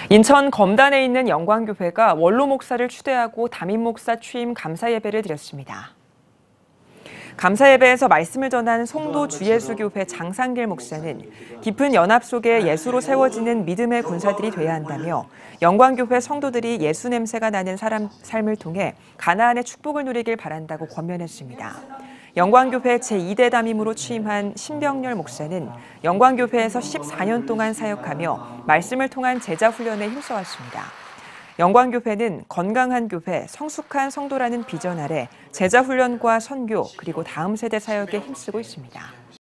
인천 검단에 있는 영광교회가 원로 목사를 추대하고 담임 목사 취임 감사 예배를 드렸습니다. 감사 예배에서 말씀을 전한 송도 주예수교회 장상길 목사는 깊은 연합 속에 예수로 세워지는 믿음의 군사들이 돼야 한다며 영광교회 성도들이 예수 냄새가 나는 삶을 통해 가나안의 축복을 누리길 바란다고 권면했습니다. 영광교회 제2대 담임으로 취임한 신병렬 목사는 영광교회에서 14년 동안 사역하며 말씀을 통한 제자 훈련에 힘써왔습니다. 영광교회는 건강한 교회, 성숙한 성도라는 비전 아래 제자 훈련과 선교 그리고 다음 세대 사역에 힘쓰고 있습니다.